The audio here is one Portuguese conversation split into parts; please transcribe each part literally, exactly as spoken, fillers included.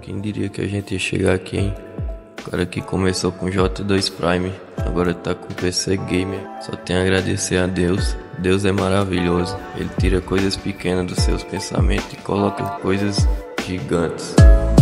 Quem diria que a gente ia chegar aqui, hein? O cara que começou com J dois Prime, agora tá com P C Gamer. Só tenho a agradecer a Deus. Deus é maravilhoso. Ele tira coisas pequenas dos seus pensamentos e coloca coisas gigantes.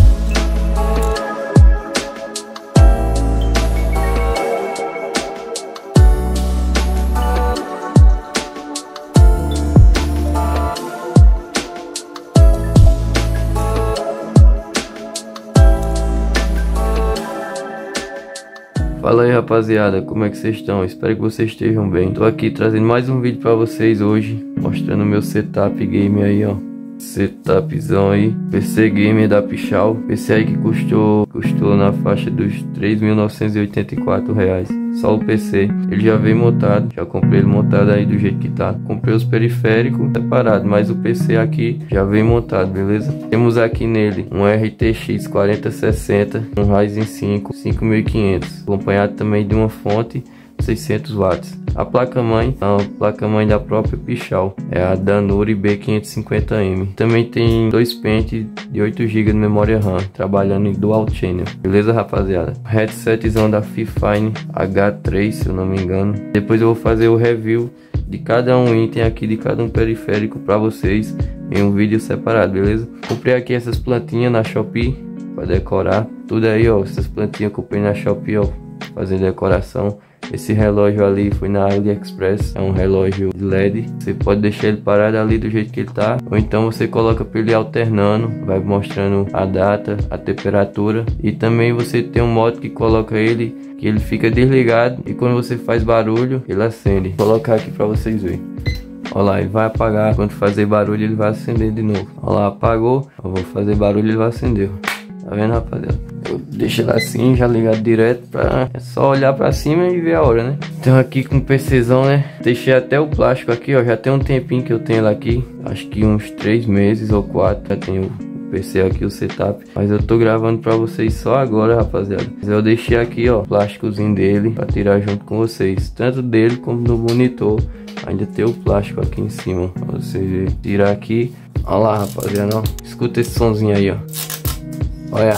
Fala aí, rapaziada, como é que vocês estão? Espero que vocês estejam bem. Tô aqui trazendo mais um vídeo pra vocês hoje, mostrando o meu setup game aí, ó. Setupzão aí, P C Gamer da Pichau. P C aí que custou, custou na faixa dos três mil novecentos e oitenta e quatro reais. Só o P C, ele já veio montado, já comprei ele montado aí do jeito que tá. Comprei os periféricos separado, mas o P C aqui já veio montado, beleza? Temos aqui nele um R T X quarenta sessenta, um Ryzen cinco cinco mil e quinhentos, acompanhado também de uma fonte seiscentos watts. A placa-mãe, a placa-mãe da própria Pichau, é a Danuri B quinhentos e cinquenta M. Também tem dois pentes de oito gigas de memória RAM, trabalhando em Dual Channel. Beleza, rapaziada? Headsetzão da Fifine H três, se eu não me engano. Depois eu vou fazer o review de cada um item aqui, de cada um periférico para vocês em um vídeo separado, beleza? Comprei aqui essas plantinhas na Shopee para decorar. Tudo aí, ó, essas plantinhas eu comprei na Shopee, ó, fazendo decoração. Esse relógio ali foi na AliExpress, é um relógio L E D. Você pode deixar ele parado ali do jeito que ele tá, ou então você coloca para ele alternando, vai mostrando a data, a temperatura. E também você tem um modo que coloca ele, que ele fica desligado e quando você faz barulho, ele acende. Vou colocar aqui para vocês verem. Olha lá, ele vai apagar, quando fazer barulho ele vai acender de novo. Olha lá, apagou, eu vou fazer barulho ele vai acender. Tá vendo, rapaziada? Eu deixo ele assim, já ligado direto, pra é só olhar pra cima e ver a hora, né? Então aqui com o PCzão, né? Deixei até o plástico aqui, ó. Já tem um tempinho que eu tenho ele aqui. Acho que uns três meses ou quatro. Já tenho o P C aqui, o setup. Mas eu tô gravando pra vocês só agora, rapaziada. Mas eu deixei aqui, ó, o plásticozinho dele pra tirar junto com vocês. Tanto dele como no monitor. Ainda tem o plástico aqui em cima, pra você tirar aqui. Olha lá, rapaziada, ó. Escuta esse sonzinho aí, ó. Olha.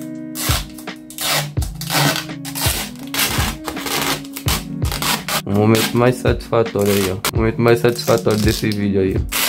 O momento mais satisfatório aí, ó. O momento mais satisfatório desse vídeo aí, ó.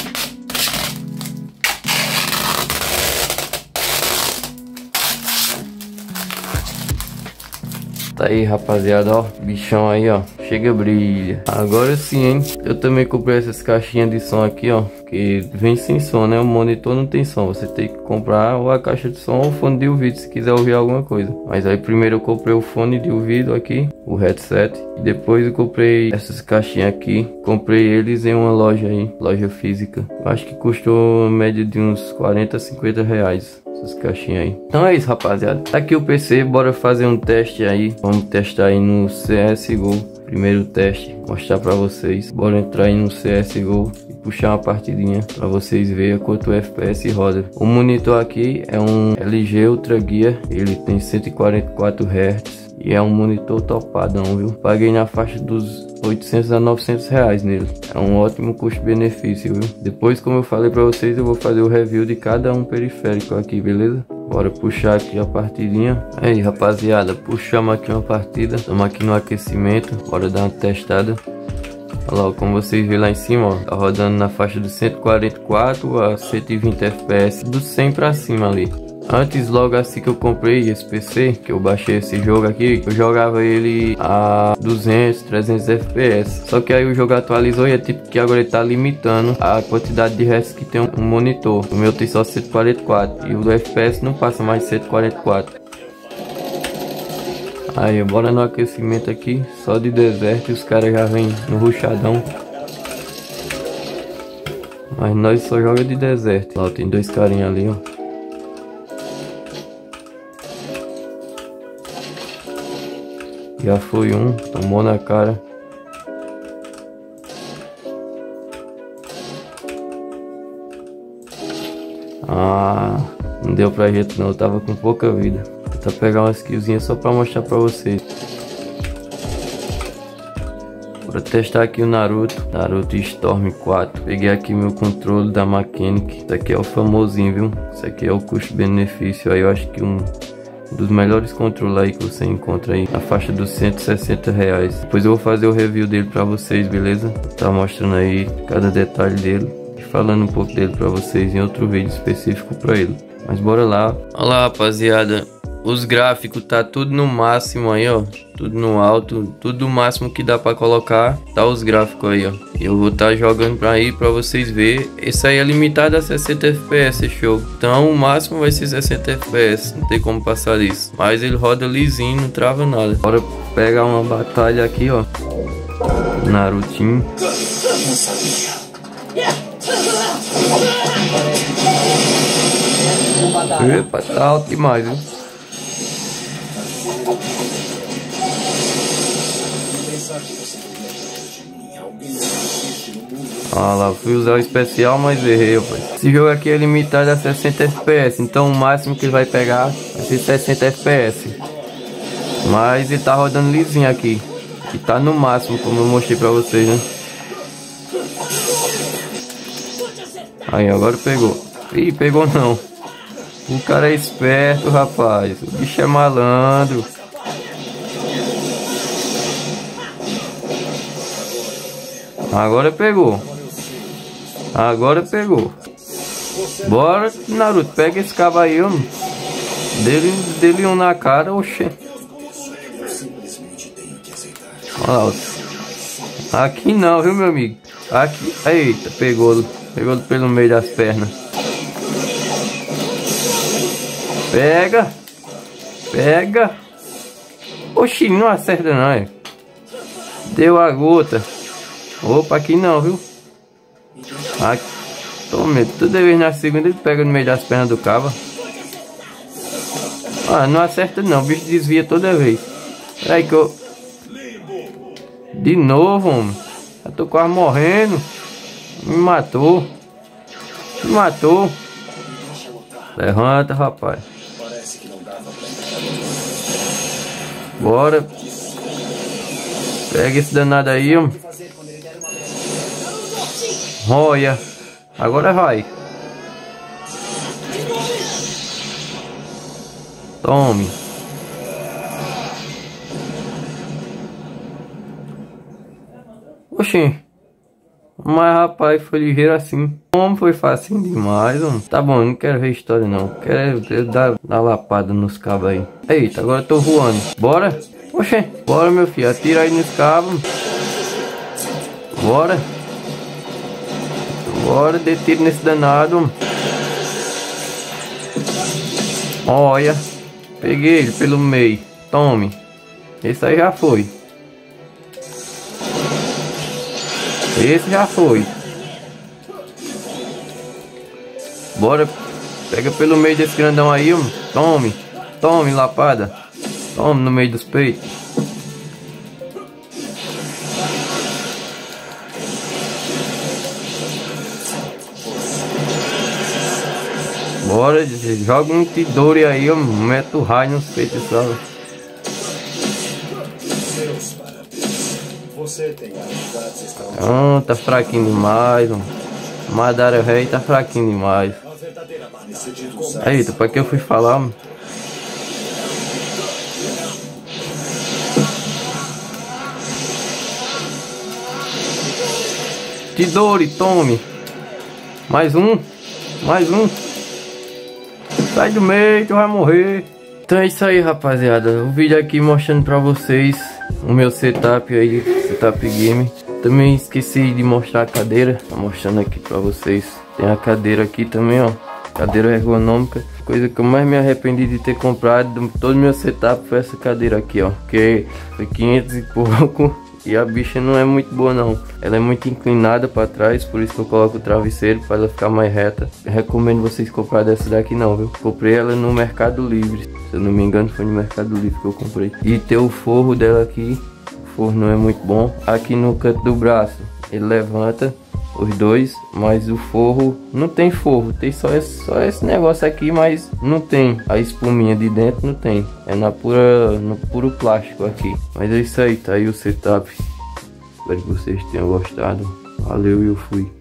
Tá aí, rapaziada, ó. Bichão aí, ó. Chega, brilha. Agora sim, hein. Eu também comprei essas caixinhas de som aqui, ó. Que vem sem som, né? O monitor não tem som. Você tem que comprar ou a caixa de som ou o fone de ouvido se quiser ouvir alguma coisa. Mas aí primeiro eu comprei o fone de ouvido aqui, o headset. E depois eu comprei essas caixinhas aqui. Comprei eles em uma loja aí, loja física. Eu acho que custou uma média de uns quarenta, cinquenta reais. Essas caixinhas aí. Então é isso, rapaziada. Tá aqui o P C, bora fazer um teste aí. Vamos testar aí no C S G O. Primeiro teste, mostrar pra vocês. Bora entrar aí no C S G O e puxar uma partidinha pra vocês verem quanto o F P S roda. O monitor aqui é um L G Ultra Gear. Ele tem cento e quarenta e quatro hertz. E é um monitor topadão, viu? Paguei na faixa dos oitocentos a novecentos reais nele. É um ótimo custo-benefício, viu? Depois, como eu falei pra vocês, eu vou fazer o review de cada um periférico aqui, beleza? Bora puxar aqui a partidinha. Aí, rapaziada, puxamos aqui uma partida. Estamos aqui no aquecimento. Bora dar uma testada. Olha lá, como vocês veem lá em cima, ó, tá rodando na faixa de cento e quarenta e quatro a cento e vinte F P S, do cem pra cima ali. Antes, logo assim que eu comprei esse P C, que eu baixei esse jogo aqui, eu jogava ele a duzentos, trezentos F P S. Só que aí o jogo atualizou e é tipo que agora ele tá limitando a quantidade de hertz que tem um monitor. O meu tem só cento e quarenta e quatro e o do F P S não passa mais de cento e quarenta e quatro. Aí, bora no aquecimento aqui, só de deserto e os caras já vêm no ruchadão. Mas nós só joga de deserto. Lá tem dois carinhas ali, ó. Já foi um, tomou na cara. Ah, não deu pra gente não, eu tava com pouca vida. Vou tentar pegar umas killzinhas só pra mostrar pra vocês. Bora testar aqui o Naruto, Naruto Storm quatro. Peguei aqui meu controle da Mechanic. Isso aqui é o famosinho, viu? Isso aqui é o custo-benefício aí, eu acho que um dos melhores controles aí que você encontra aí, na faixa dos cento e sessenta reais. Depois eu vou fazer o review dele pra vocês, beleza? Tá mostrando aí cada detalhe dele e falando um pouco dele pra vocês em outro vídeo específico pra ele. Mas bora lá. Olha lá, rapaziada, os gráficos tá tudo no máximo aí, ó, tudo no alto, tudo o máximo que dá pra colocar, tá os gráficos aí, ó. Eu vou estar tá jogando pra aí pra vocês verem. Esse aí é limitado a sessenta F P S, show. Então o máximo vai ser sessenta F P S, não tem como passar disso. Mas ele roda lisinho, não trava nada. Bora pegar uma batalha aqui, ó. Narutinho. Epa, tá alto demais, viu? Ah lá, fui usar o especial, mas errei, rapaz. Esse jogo aqui é limitado a sessenta F P S, então o máximo que ele vai pegar vai ser sessenta F P S. Mas ele tá rodando lisinho aqui. E tá no máximo, como eu mostrei pra vocês, né? Aí, agora pegou. Ih, pegou não. O cara é esperto, rapaz. O bicho é malandro. Agora pegou. Agora pegou. Bora, Naruto. Pega esse cabo aí, homem. Dele, dele um na cara, oxê. Olha lá. Aqui não, viu, meu amigo? Aqui. Eita, pegou. Pegou pelo meio das pernas. Pega. Pega. Oxi, não acerta não, é. Deu a gota. Opa, aqui não, viu? Aqui. Tome, toda vez na segunda ele pega no meio das pernas do cabo. Ah, não acerta não, o bicho desvia toda vez. Peraí que eu... De novo, homem. Eu tô quase morrendo. Me matou. Me matou. Levanta, rapaz. Bora. Pega esse danado aí, homem. Olha. Agora vai. Tome. Oxi. Mas rapaz, foi ligeiro assim. Como foi fácil demais, mano. Tá bom, eu não quero ver história não. Quero dar, dar lapada nos cabos aí. Eita, agora eu tô voando. Bora? Oxê, bora meu filho. Atira aí nos cabos. Bora. Bora, dê tiro nesse danado. Olha. Peguei ele pelo meio. Tome. Esse aí já foi. Esse já foi. Bora. Pega pelo meio desse grandão aí, ó. Tome. Tome, lapada. Tome no meio dos peitos. Bora, joga um Tidori aí, ó. Mete o raio nos peitos, sabe? Ah, tá fraquinho demais, mano. Madara Rei tá fraquinho demais. Eita, pra que eu fui falar, mano? Tidori, tome. Mais um. Mais um. Sai do meio, tu vai morrer. Então é isso aí, rapaziada. O vídeo aqui mostrando pra vocês o meu setup aí, setup game. Também esqueci de mostrar a cadeira. Tô mostrando aqui pra vocês. Tem a cadeira aqui também, ó. Cadeira ergonômica. Coisa que eu mais me arrependi de ter comprado todo o meu setup foi essa cadeira aqui, ó. Que foi quinhentos e pouco. E a bicha não é muito boa não. Ela é muito inclinada para trás, por isso que eu coloco o travesseiro para ela ficar mais reta. Eu recomendo vocês comprar dessa daqui não, viu? Comprei ela no Mercado Livre. Se eu não me engano foi no Mercado Livre que eu comprei. E tem o forro dela aqui. O forro não é muito bom. Aqui no canto do braço ele levanta os dois, mas o forro não tem forro, tem só esse, só esse negócio aqui, mas não tem a espuminha de dentro, não tem, é na pura, no puro plástico aqui. Mas é isso aí, tá aí o setup Espero que vocês tenham gostado. Valeu e eu fui.